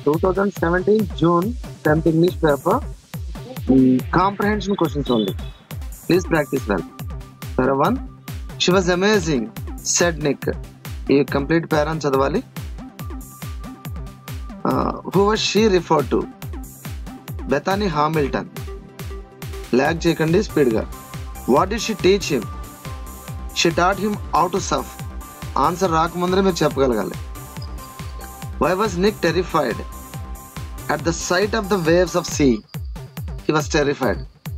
2017 June 10th English paper. Comprehension questions only. Please practice well. Para 1. She was amazing, said Nick. You complete paran chadavali. Who was she referred to? Bethany Hamilton. Lag chekandi speed ga. What did she teach him? She taught him how to surf. Answer రాకముందరే మీరు చెప్పగలగాలి. Why was Nick terrified? At the sight of the waves of sea, he was terrified.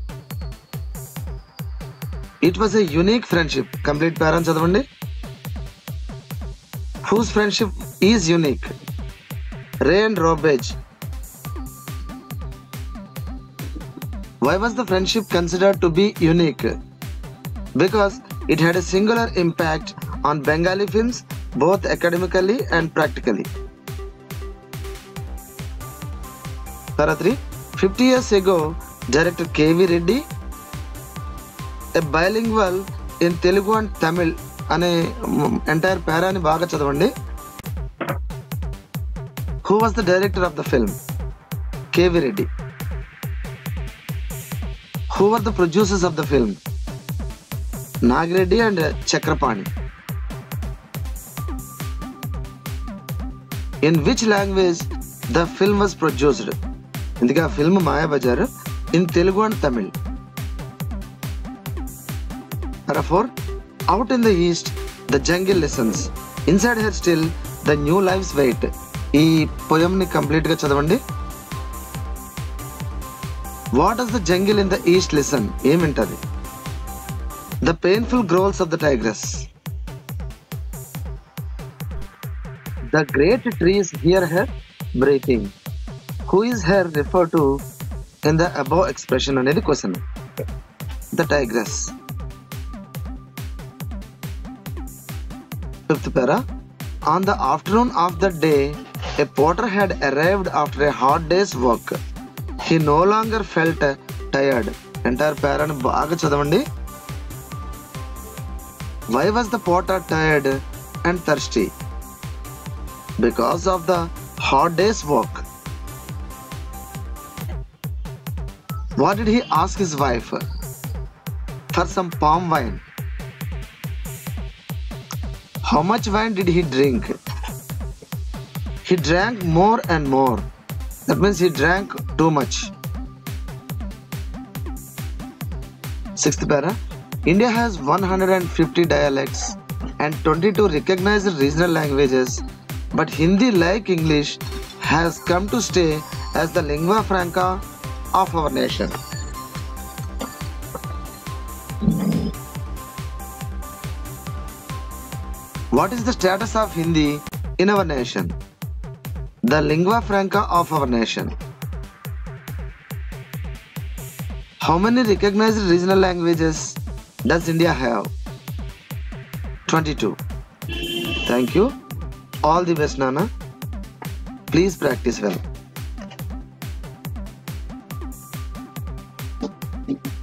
It was a unique friendship. Complete paran chadavandi. Whose friendship is unique? Ray and Robage. Why was the friendship considered to be unique? Because it had a singular impact on Bengali films, both academically and practically. Para 3. 50 years ago, director K.V. Reddy, a bilingual in Telugu and Tamil, ane entire para ni baga chadavandi. Who was the director of the film? K.V. Reddy. Who were the producers of the film? Nagreddy and Chakrapani. In which language the film was produced? Indika film Maya Bajar in Telugu and Tamil. Para 4. Out in the east, the jungle listens. Inside her still, the new lives wait. ఈ poem ni complete ga chadavandi. What does the jungle in the east listen? ఏమింటది? The painful growls of the tigress. The great trees hear her breathing. Who is her referred to in the above expression అనేది question. The tigress. 5th para. On the afternoon of the day, a porter had arrived after a hard day's work. He no longer felt tired. Entire para ni baga chadavandi. Why was the porter tired and thirsty? Because of the hard day's work. What did he ask his wife? For some palm wine. How much wine did he drink? He drank more and more. That means he drank too much. 6th para. India has 150 dialects and 22 recognized regional languages, but Hindi, like English, has come to stay as the lingua franca of our nation. What is the status of Hindi in our nation? The lingua franca of our nation. How many recognized regional languages does India have? 22. Thank you. All the best, Nana. Please practice well.